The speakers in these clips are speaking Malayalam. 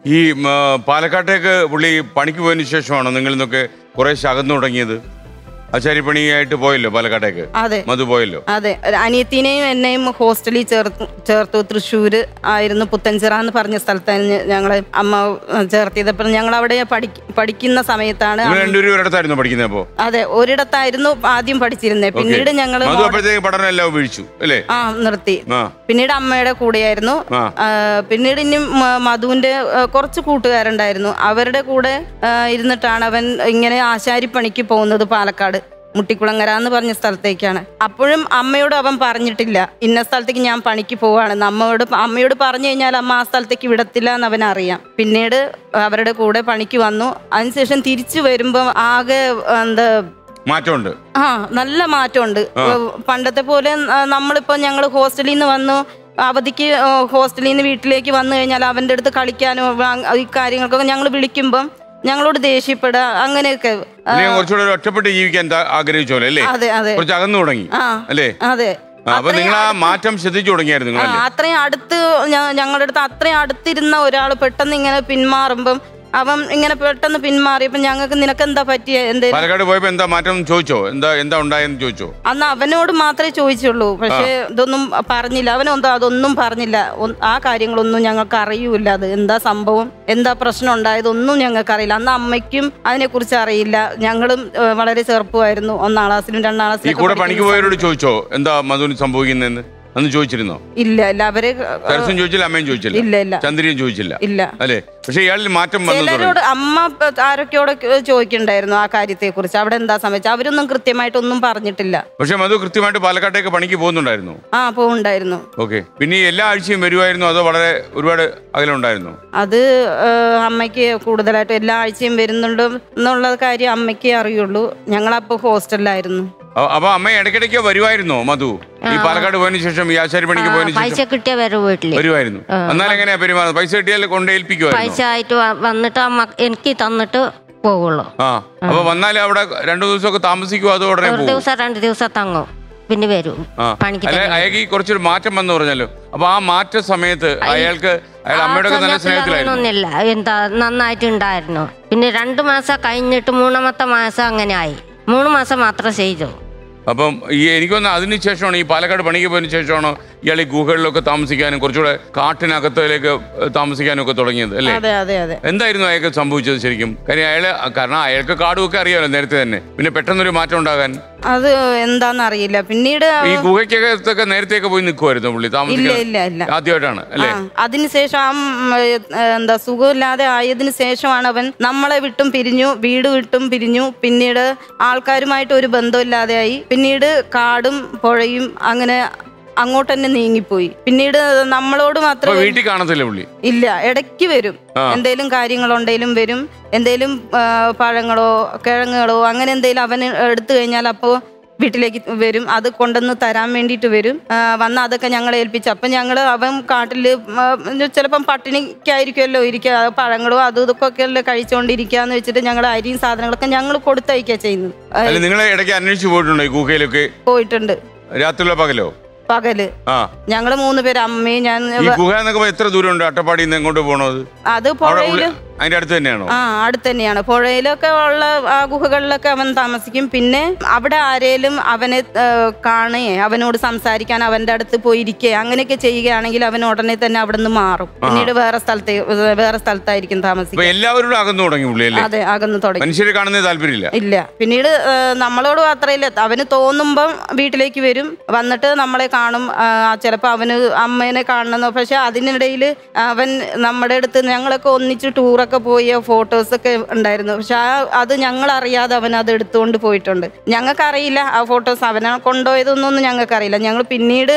ഈ പാലക്കാട്ടേക്ക് പുള്ളി പണിക്ക് പോയതിനു ശേഷമാണോ നിങ്ങൾ ഇന്നൊക്കെ കുറെ അകന്നു തുടങ്ങിയത്? ആശാരിപ്പണിയായിട്ട് പോയല്ലോ പാലക്കാട്ടേക്ക്. അതെ, മധു പോയല്ലോ. അതെ, അനിയത്തിനെയും എന്നെയും ഹോസ്റ്റലിൽ ചേർത്തു. തൃശ്ശൂര് ആയിരുന്നു, പുത്തൻചിറ എന്ന് പറഞ്ഞ സ്ഥലത്താണ് ഞങ്ങളെ അമ്മ ചേർത്തിയത്. അപ്പം ഞങ്ങൾ അവിടെ പഠിക്കുന്ന സമയത്താണ്. രണ്ടുപേരും പഠിക്കുന്നത് അപ്പോ? അതെ, ഒരിടത്തായിരുന്നു ആദ്യം പഠിച്ചിരുന്നത്. പിന്നീട് ഞങ്ങൾ പഠനം എല്ലാം വീഴ്ചു അല്ലേ? നിർത്തി. പിന്നീട് അമ്മയുടെ കൂടെയായിരുന്നു. പിന്നീട് ഇനി മധുവിന്റെ കുറച്ച് കൂട്ടുകാരുണ്ടായിരുന്നു, അവരുടെ കൂടെ ഇരുന്നിട്ടാണ് അവൻ ഇങ്ങനെ ആശാരിപ്പണിക്ക് പോകുന്നത്. പാലക്കാട് മുട്ടിക്കുളങ്ങര എന്ന് പറഞ്ഞ സ്ഥലത്തേക്കാണ്. അപ്പോഴും അമ്മയോട് അവൻ പറഞ്ഞിട്ടില്ല ഇന്ന സ്ഥലത്തേക്ക് ഞാൻ പണിക്ക് പോവാണ്. അമ്മയോട് പറഞ്ഞു കഴിഞ്ഞാൽ അമ്മ ആ സ്ഥലത്തേക്ക് വിടത്തില്ല എന്ന് അവനറിയാം. പിന്നീട് അവരുടെ കൂടെ പണിക്ക് വന്നു. അതിനുശേഷം തിരിച്ചു വരുമ്പോ ആകെ എന്താ മാറ്റമുണ്ട്. നല്ല മാറ്റമുണ്ട്. പണ്ടത്തെ പോലെ നമ്മളിപ്പോ ഞങ്ങൾ ഹോസ്റ്റലിൽ നിന്ന് വന്നു, അവധിക്ക് ഹോസ്റ്റലിൽ നിന്ന് വീട്ടിലേക്ക് വന്നു കഴിഞ്ഞാൽ അവൻ്റെ അടുത്ത് കളിക്കാനോ ഈ കാര്യങ്ങൾക്കൊക്കെ ഞങ്ങൾ വിളിക്കുമ്പം ഞങ്ങളോട് ദേഷ്യപ്പെടുക, അങ്ങനെയൊക്കെ കുറച്ചുകൂടെ ഒറ്റപ്പെട്ട് ജീവിക്കാൻ ആഗ്രഹിച്ചോലെ അല്ലേ? അതെ, അതെ, കുറച്ച് അകന്നു തുടങ്ങി അല്ലേ? അതെ. അപ്പൊ നിങ്ങൾ ആ മാറ്റം ശ്രദ്ധിച്ചു തുടങ്ങിയായിരുന്നു? അത്രയും അടുത്ത് ഞങ്ങളുടെ അടുത്ത് അത്രയും അടുത്തിരുന്ന ഒരാൾ പെട്ടെന്ന് ഇങ്ങനെ പിന്മാറുമ്പം അവൻ ഇങ്ങനെ പെട്ടെന്ന് പിന്മാറിയപ്പോ ഞങ്ങൾക്ക് നിനക്കെന്താ പറ്റിയ പാലക്കാട് പോയപ്പോ എന്താ മാറ്റം ചോദിച്ചോ? എന്താ ഉണ്ടായെന്ന് ചോദിച്ചോ? അന്ന് അവനോട് മാത്രമേ ചോദിച്ചുള്ളൂ. പക്ഷെ ഇതൊന്നും പറഞ്ഞില്ല. അതൊന്നും പറഞ്ഞില്ല. ആ കാര്യങ്ങളൊന്നും ഞങ്ങൾക്ക് അറിയൂല. അത് എന്താ സംഭവം, എന്താ പ്രശ്നം ഉണ്ടായതൊന്നും ഞങ്ങൾക്ക് അറിയില്ല. അന്ന് അമ്മയ്ക്കും അതിനെ കുറിച്ച് അറിയില്ല. ഞങ്ങളും വളരെ ചെറുപ്പമായിരുന്നു. 1ാം ക്ലാസ്സിലും 2ാം ക്ലാസ്സിലും. കൂടെ പണിക്ക് പോയവരോട് ചോദിച്ചോ എന്താ മധുവിന് സംഭവിക്കുന്നതെന്ന്? അന്ന് ചോദിച്ചിരുന്നോ? ഇല്ല, അവര് ചോദിച്ചില്ല, അമ്മയും ചോദിച്ചില്ല, ഇല്ല, ചന്ദ്രയും ചോദിച്ചില്ല, ഇല്ല അല്ലേ? പക്ഷെ ഇയാളിൽ മാറ്റം ചിലരോട് അമ്മ ആരൊക്കെയോട് ചോദിക്കണ്ടായിരുന്നു ആ കാര്യത്തെ കുറിച്ച്, അവിടെ എന്താ സംഭവിച്ചത്. അവരൊന്നും കൃത്യമായിട്ടൊന്നും പറഞ്ഞിട്ടില്ല. പക്ഷെ മധു കൃത്യമായിട്ട് പാലക്കാട്ടേക്ക് പണിക്ക് പോകുന്നുണ്ടായിരുന്നു? പോകുന്നുണ്ടായിരുന്നു. ഓക്കെ. പിന്നെ എല്ലാ ആഴ്ചയും വരുമായിരുന്നു അതോ വളരെ ഒരുപാട് അകലുണ്ടായിരുന്നു? അത് അമ്മയ്ക്ക് കൂടുതലായിട്ട് എല്ലാ ആഴ്ചയും വരുന്നുണ്ട് എന്നുള്ള കാര്യം അമ്മയ്ക്കേ അറിയുള്ളൂ. ഞങ്ങളപ്പോ ഹോസ്റ്റലിലായിരുന്നു. അപ്പൊ അമ്മ ഇടയ്ക്കിടയ്ക്ക് വരുമായിരുന്നോ മധു? ഈ പാലക്കാട് പോയതിനു ശേഷം ഈ ആശാരി പണിക്ക് പോയതിനു പൈസ കിട്ടിയ വരുമായിരുന്നു. എന്നാൽ എങ്ങനെയാ പെരുമാറുന്നത്? പൈസ കിട്ടിയാൽ കൊണ്ട് ഏൽപ്പിക്കുവായിരുന്നു? പൈസ ആയിട്ട് വന്നിട്ട് എനിക്ക് തന്നിട്ട് പോകുള്ളൂ. അപ്പൊ വന്നാലും അവിടെ 2 ദിവസമൊക്കെ താമസിക്കുവോ അതോ ഉടനെ പോകും? 2 ദിവസം തങ്ങും, പിന്നെ വരും പണിക്ക്. അയാൾക്ക് കുറച്ചൊരു മാറ്റം വന്നു പറഞ്ഞല്ലോ. അപ്പൊ ആ മാറ്റ സമയത്ത് അയാൾ അമ്മയുടെ നല്ല സ്നേഹത്തിലായിരുന്നില്ല, എന്താ നന്നായിട്ടുണ്ടായിരുന്നു. പിന്നെ 2 മാസം കഴിഞ്ഞിട്ട് 3ാമത്തെ മാസം അങ്ങനെ ആയി. 3 മാസം മാത്രം ചെയ്തു. അപ്പം എനിക്കൊന്ന് അതിനുശേഷമാണ് ഈ പാലക്കാട് പണിക്ക് പോയതിനു ശേഷമാണോ ഇയാൾ ഈ ഗുഹകളിലൊക്കെ താമസിക്കാനും കുറച്ചുകൂടെ കാട്ടിനകത്തിലേക്ക് താമസിക്കാനും ഒക്കെ തുടങ്ങിയത് അല്ലേ? എന്തായിരുന്നു അയാൾക്ക് സംഭവിച്ചത് ശരിക്കും? കാരണം അയാൾക്ക് കാടുമൊക്കെ അറിയാമല്ലോ നേരത്തെ തന്നെ. പിന്നെ പെട്ടെന്നൊരു മാറ്റം ഉണ്ടാകാൻ അത് എന്താന്നറിയില്ല. പിന്നീട് ഈ ഗുഹയ്ക്കകത്തൊക്കെ നേരത്തെയൊക്കെ പോയി നിൽക്കുമായിരുന്നു പുള്ളി താമസിക്കാൻ? ആദ്യമായിട്ടാണ് അല്ലേ? അതിനുശേഷം എന്താ സുഖമില്ലാതെ ആയതിനു ശേഷമാണ് അവൻ നമ്മളെ വിട്ടും പിരിഞ്ഞു, വീട് വിട്ടും പിരിഞ്ഞു. പിന്നീട് ആൾക്കാരുമായിട്ട് ഒരു ബന്ധമില്ലാതെയായി. പിന്നീട് കാടും പുഴയും അങ്ങനെ അങ്ങോട്ട് തന്നെ നീങ്ങിപ്പോയി. പിന്നീട് നമ്മളോട് മാത്രം വീട്ടിൽ കാണത്തില്ല പുള്ളി? ഇല്ല, ഇടയ്ക്ക് വരും. എന്തേലും കാര്യങ്ങളുണ്ടെങ്കിലും വരും. എന്തേലും പഴങ്ങളോ കിഴങ്ങുകളോ അങ്ങനെ എന്തേലും അവൻ എടുത്തു കഴിഞ്ഞാൽ അപ്പോൾ വീട്ടിലേക്ക് വരും. അത് കൊണ്ടുവന്ന് തരാൻ വേണ്ടിയിട്ട് വരും. വന്ന് അതൊക്കെ ഞങ്ങളെ ഏൽപ്പിച്ചു. അപ്പം അവൻ കാട്ടിൽ ചിലപ്പം പട്ടിണിക്കായിരിക്കുമല്ലോ ഇരിക്കുക, പഴങ്ങളോ അതും ഇതൊക്കെ അല്ലേ കഴിച്ചുകൊണ്ടിരിക്കുകയെന്ന് വെച്ചിട്ട് ഞങ്ങൾ അരിയും സാധനങ്ങളൊക്കെ ഞങ്ങൾ കൊടുത്തയക്കുക ചെയ്യുന്നത്. നിങ്ങളെ ഇടയ്ക്ക് അന്വേഷിച്ചു പോയിട്ടുണ്ടോ ഈ ഗുഹയിലൊക്കെ? പോയിട്ടുണ്ട്. രാത്രിയിലോ പകലോ? പകല്. ഞങ്ങള് 3 പേര്, അമ്മയും ഞാൻ. ഗുഹ എന്നൊക്കെ എത്ര ദൂരം ഉണ്ട് അട്ടപ്പാടിയിൽ നിന്ന് എങ്ങോട്ട് പോണത്? അത് പുഴയില് അതിന്റെ അടുത്ത് തന്നെയാണോ? അടുത്ത് തന്നെയാണ്. പുഴയിലൊക്കെ ഉള്ള ആ ഗുഹകളിലൊക്കെ അവൻ താമസിക്കും. പിന്നെ അവിടെ ആരേലും അവനെ കാണുകയെ അവനോട് സംസാരിക്കാൻ അവന്റെ അടുത്ത് പോയിരിക്കുക അങ്ങനെയൊക്കെ ചെയ്യുകയാണെങ്കിൽ അവൻ ഉടനെ തന്നെ അവിടെ നിന്ന് മാറും. പിന്നീട് വേറെ സ്ഥലത്തായിരിക്കും താമസിക്കുക. എല്ലാവരോടും അകന്നു തുടങ്ങി? അതെ, അകന്നു തുടങ്ങി. മനുഷ്യരെ കാണുന്നത് താല്പര്യമില്ല. ഇല്ല. പിന്നീട് നമ്മളോട് മാത്രമല്ല, അവന് തോന്നുമ്പം വീട്ടിലേക്ക് വരും, വന്നിട്ട് നമ്മളെ കാണും. ചിലപ്പോൾ അവന് അമ്മേനെ കാണണമെന്നോ. പക്ഷെ അതിനിടയിൽ അവൻ നമ്മുടെ അടുത്ത് ഞങ്ങളൊക്കെ ഒന്നിച്ച് ടൂറൊക്കെ പോയ ഫോട്ടോസൊക്കെ ഉണ്ടായിരുന്നു. പക്ഷെ അത് ഞങ്ങളറിയാതെ അവൻ അത് എടുത്തുകൊണ്ട് പോയിട്ടുണ്ട്. ഞങ്ങൾക്കറിയില്ല ആ ഫോട്ടോസ് അവനെ കൊണ്ടുപോയതൊന്നും ഞങ്ങൾക്കറിയില്ല. ഞങ്ങൾ പിന്നീട്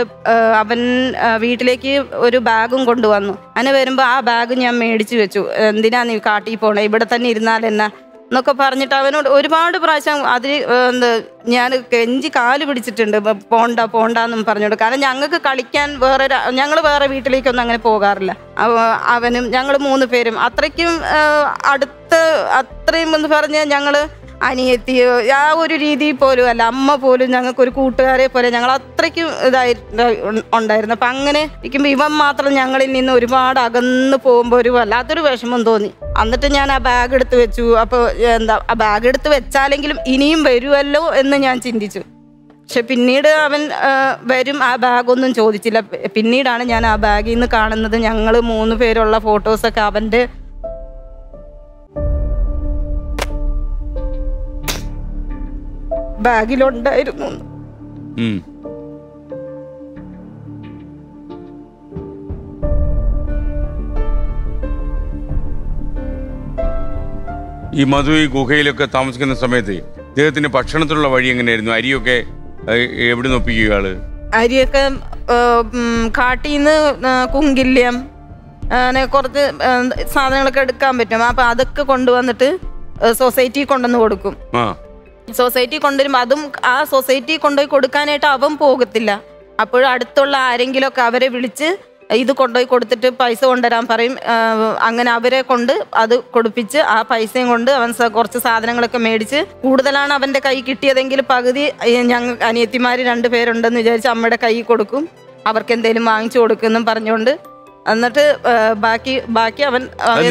അവൻ വീട്ടിലേക്ക് ഒരു ബാഗും കൊണ്ടുവന്നു. അങ്ങനെ വരുമ്പോൾ ആ ബാഗ് ഞാൻ മേടിച്ചു വെച്ചു. എന്തിനാ നീ കാട്ടിൽ പോണേ, ഇവിടെ തന്നെ ഇരുന്നാൽ എന്നാ എന്നൊക്കെ പറഞ്ഞിട്ട് അവനോട് ഒരുപാട് പ്രാവശ്യം ഞാൻ കെഞ്ചി കാല് പിടിച്ചിട്ടുണ്ട്, പോണ്ടെന്നും പറഞ്ഞോണ്ട്. കാരണം ഞങ്ങൾക്ക് കളിക്കാൻ ഞങ്ങൾ വേറെ വീട്ടിലേക്കൊന്നും അങ്ങനെ പോകാറില്ല. അവനും ഞങ്ങൾ 3 പേരും അത്രയ്ക്കും അത്രയും എന്ന് പറഞ്ഞ് ഞങ്ങൾ അനിയത്തിയോ ആ ഒരു രീതിയിൽ പോലും അല്ല. അമ്മ പോലും ഞങ്ങൾക്കൊരു കൂട്ടുകാരെ പോലെ ഞങ്ങൾ അത്രയ്ക്കും ഉണ്ടായിരുന്നു. അപ്പം അങ്ങനെ ഇരിക്കുമ്പോൾ ഇവൻ മാത്രം ഞങ്ങളിൽ നിന്ന് ഒരുപാട് അകന്ന് പോകുമ്പോൾ ഒരു വല്ലാത്തൊരു വിഷമം തോന്നി. എന്നിട്ട് ഞാൻ ആ ബാഗ് എടുത്ത് വെച്ചു. അപ്പോൾ ആ ബാഗ് എടുത്ത് വെച്ചാലെങ്കിലും ഇനിയും വരുമല്ലോ എന്ന് ഞാൻ ചിന്തിച്ചു. പക്ഷെ പിന്നീട് അവൻ വരും, ആ ബാഗൊന്നും ചോദിച്ചില്ല. പിന്നീടാണ് ഞാൻ ആ ബാഗിൽ നിന്ന് കാണുന്നത് ഞങ്ങൾ 3 പേരുള്ള ഫോട്ടോസൊക്കെ അവൻ്റെ ബാഗിലുണ്ടായിരുന്നു. ഈ മധു ഈ ഗുഹയിലൊക്കെ താമസിക്കുന്ന സമയത്ത് ഇദ്ദേഹത്തിന്റെ ഭക്ഷണത്തിലുള്ള വഴി എങ്ങനെയായിരുന്നു? അരിയൊക്കെ എവിടെ നിന്ന് ഒപ്പിക്കുക ആള്? അരിയൊക്കെ കാട്ടിൽ നിന്ന് കുങ്കില്യം അങ്ങനെ കുറച്ച് സാധനങ്ങളൊക്കെ എടുക്കാൻ പറ്റും. അപ്പൊ അതൊക്കെ കൊണ്ടുവന്നിട്ട് സൊസൈറ്റി കൊണ്ടുവന്ന് കൊടുക്കും. സൊസൈറ്റി കൊണ്ടുവരുമ്പോൾ അതും ആ സൊസൈറ്റി കൊണ്ടുപോയി കൊടുക്കാനായിട്ട് അവൻ പോകത്തില്ല. അപ്പോൾ അടുത്തുള്ള ആരെങ്കിലുമൊക്കെ അവരെ വിളിച്ച് ഇത് കൊണ്ടുപോയി കൊടുത്തിട്ട് പൈസ കൊണ്ടുവരാൻ പറയും. അങ്ങനെ അവരെ കൊണ്ട് അത് കൊടുപ്പിച്ച് ആ പൈസയും കൊണ്ട് അവൻ കുറച്ച് സാധനങ്ങളൊക്കെ മേടിച്ച്, കൂടുതലാണ് അവൻ്റെ കൈ കിട്ടിയതെങ്കിൽ പകുതി ഞങ്ങൾ അനിയത്തിമാർ 2 പേരുണ്ടെന്ന് വിചാരിച്ച് അമ്മയുടെ കൈ കൊടുക്കും, അവർക്ക് എന്തെങ്കിലും വാങ്ങിച്ചു കൊടുക്കുമെന്നും പറഞ്ഞുകൊണ്ട്. എന്നിട്ട് ബാക്കി അവൻ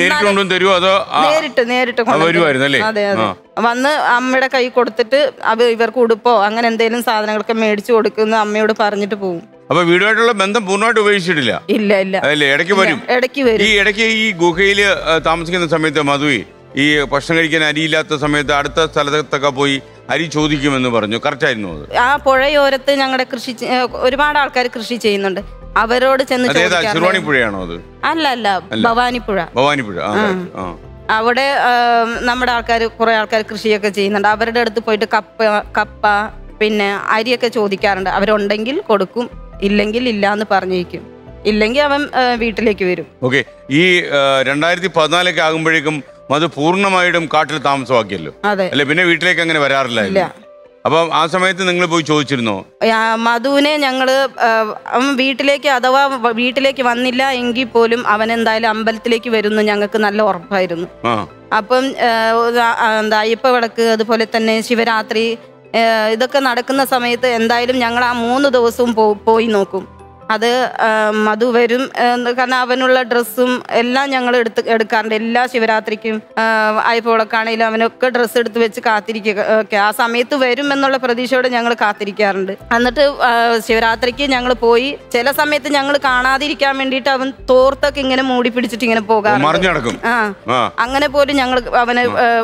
നേരിട്ട് അതെ വന്ന് അമ്മയുടെ കൈ കൊടുത്തിട്ട് ഇവർക്ക് ഉടുപ്പോ അങ്ങനെ എന്തെങ്കിലും സാധനങ്ങളൊക്കെ മേടിച്ചു കൊടുക്കുന്ന അമ്മയോട് പറഞ്ഞിട്ട് പോകും. അപ്പൊ വീടുമായിട്ടുള്ള ബന്ധം പൂർണ്ണമായിട്ട് ഉപേക്ഷിച്ചിട്ടില്ല? ഇല്ല. ഇടയ്ക്ക് വരും. ഈ ഇടയ്ക്ക് ഈ ഗുഹയില് താമസിക്കുന്ന സമയത്ത് മധു ഈ ഭക്ഷണം കഴിക്കാൻ അരിയില്ലാത്ത സമയത്ത് അടുത്ത സ്ഥലത്തൊക്കെ പോയി അരി ചോദിക്കുമെന്ന് പറഞ്ഞു. കറക്റ്റ് ആയിരുന്നു അത്? ആ പുഴയോരത്ത് ഞങ്ങളുടെ ഒരുപാട് ആൾക്കാർ കൃഷി ചെയ്യുന്നുണ്ട്. അവരോട് ചെന്ന് പുഴയാണോ അത്? അല്ല, ഭവാനിപ്പുഴ. അവിടെ നമ്മുടെ ആൾക്കാർ കുറെ ആൾക്കാർ കൃഷിയൊക്കെ ചെയ്യുന്നുണ്ട്. അവരുടെ അടുത്ത് പോയിട്ട് കപ്പ പിന്നെ അരിയൊക്കെ ചോദിക്കാറുണ്ട്. അവരുണ്ടെങ്കിൽ കൊടുക്കും, ഇല്ലെങ്കിൽ ഇല്ല എന്ന് പറഞ്ഞേക്കും. ഇല്ലെങ്കിൽ അവൻ വീട്ടിലേക്ക് വരും. ഓക്കെ. ഈ 2014 ആകുമ്പോഴേക്കും മധു പൂർണ്ണമായിട്ടും കാട്ടിൽ താമസമാക്കിയല്ലോ അല്ലെ? പിന്നെ വീട്ടിലേക്ക് അങ്ങനെ വരാറില്ല. അപ്പം ആ സമയത്ത് നിങ്ങൾ പോയി ചോദിച്ചിരുന്നോ മധുവിനെ? ഞങ്ങള് അവൻ വീട്ടിലേക്ക് അഥവാ വീട്ടിലേക്ക് വന്നില്ല എങ്കിൽ പോലും അവൻ എന്തായാലും അമ്പലത്തിലേക്ക് വരുന്നു ഞങ്ങൾക്ക് നല്ല ഉറപ്പായിരുന്നു. അപ്പം എന്താ അയ്യപ്പ വിളക്ക്, അതുപോലെ തന്നെ ശിവരാത്രി, ഇതൊക്കെ നടക്കുന്ന സമയത്ത് എന്തായാലും ഞങ്ങൾ ആ 3 ദിവസവും പോയി നോക്കും. അത് മധു വരും. കാരണം അവനുള്ള ഡ്രസ്സും എല്ലാം ഞങ്ങൾ എടുക്കാറുണ്ട്. എല്ലാ ശിവരാത്രിക്കും അയ്യപ്പവിളക്കാണെങ്കിലും അവനൊക്കെ ഡ്രസ്സ് എടുത്ത് വെച്ച് കാത്തിരിക്കുക. ആ സമയത്ത് വരും എന്നുള്ള പ്രതീക്ഷയോടെ ഞങ്ങൾ കാത്തിരിക്കാറുണ്ട്. എന്നിട്ട് ശിവരാത്രിക്ക് ഞങ്ങൾ പോയി ചില സമയത്ത് ഞങ്ങൾ കാണാതിരിക്കാൻ വേണ്ടിയിട്ട് അവൻ തോർത്തൊക്കെ ഇങ്ങനെ മൂടി പിടിച്ചിട്ട് ഇങ്ങനെ പോകാറുണ്ട്. അങ്ങനെ പോലും ഞങ്ങൾ അവനെ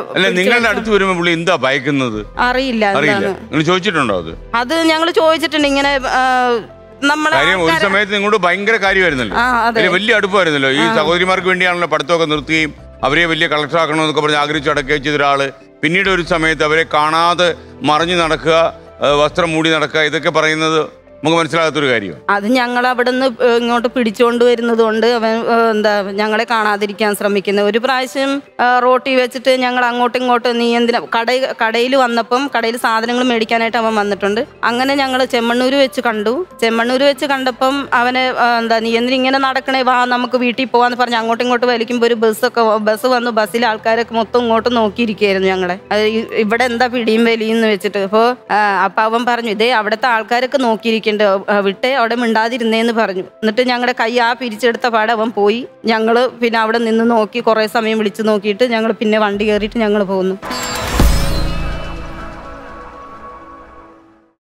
അറിയില്ല. അത് ഞങ്ങൾ ചോദിച്ചിട്ടുണ്ട്. ഇങ്ങനെ ഒരു സമയത്ത് നിങ്ങളോട് ഭയങ്കര കാര്യമായിരുന്നല്ലോ, വലിയ അടുപ്പമായിരുന്നല്ലോ. ഈ സഹോദരിമാർക്ക് വേണ്ടിയാണല്ലോ പഠിത്തമൊക്കെ നിർത്തുകയും അവരെ വലിയ കളക്ടർ ആക്കണമെന്നൊക്കെ പറഞ്ഞ് ആഗ്രഹിച്ചു അടക്കുകയും ചെയ്ത ഒരാള് പിന്നീട് ഒരു സമയത്ത് അവരെ കാണാതെ മറിഞ്ഞു നടക്കുക, വസ്ത്രം മൂടി നടക്കുക, ഇതൊക്കെ പറയുന്നത് നമുക്ക് മനസ്സിലാകാത്തൊരു കാര്യം. അത് ഞങ്ങൾ അവിടെ നിന്ന് ഇങ്ങോട്ട് പിടിച്ചുകൊണ്ട് വരുന്നത് കൊണ്ട് അവൻ എന്താ ഞങ്ങളെ കാണാതിരിക്കാൻ ശ്രമിക്കുന്നത്. ഒരു പ്രാവശ്യം റോട്ടി വെച്ചിട്ട് ഞങ്ങൾ അങ്ങോട്ടും ഇങ്ങോട്ടും നീ എന്തിനാ കടയിൽ വന്നപ്പം കടയിൽ സാധനങ്ങൾ മേടിക്കാനായിട്ട് അവൻ വന്നിട്ടുണ്ട്. അങ്ങനെ ഞങ്ങൾ ചെമ്മണ്ണൂർ വെച്ച് കണ്ടു. ചെമ്മണ്ണൂർ വെച്ച് കണ്ടപ്പം അവനെ എന്താ നീ എന്തിനിങ്ങനെ നടക്കണേ, വാ നമുക്ക് വീട്ടിൽ പോവാന്ന് പറഞ്ഞ് അങ്ങോട്ടും ഇങ്ങോട്ട് വലിക്കുമ്പോൾ ഒരു ബസ് വന്നു. ബസ്സിൽ ആൾക്കാരൊക്കെ മൊത്തം ഇങ്ങോട്ട് നോക്കിയിരിക്കുകയായിരുന്നു ഞങ്ങളെ. ഇവിടെ എന്താ പിടിയും വലിയെന്ന് വെച്ചിട്ട്. അപ്പൊ അവൻ പറഞ്ഞു ഇതേ അവിടുത്തെ ആൾക്കാരൊക്കെ നോക്കിയിരിക്കും, വിട്ടേ അവിടെ മിണ്ടാതിരുന്നേന്ന് പറഞ്ഞു. എന്നിട്ട് ഞങ്ങളുടെ കൈ പിരിച്ചെടുത്ത പാടെ അവൻ പോയി. ഞങ്ങള് പിന്നെ അവിടെ നിന്ന് നോക്കി കുറെ സമയം വിളിച്ചു നോക്കിയിട്ട് ഞങ്ങൾ പിന്നെ വണ്ടി കയറിയിട്ട് ഞങ്ങൾ പോന്നു.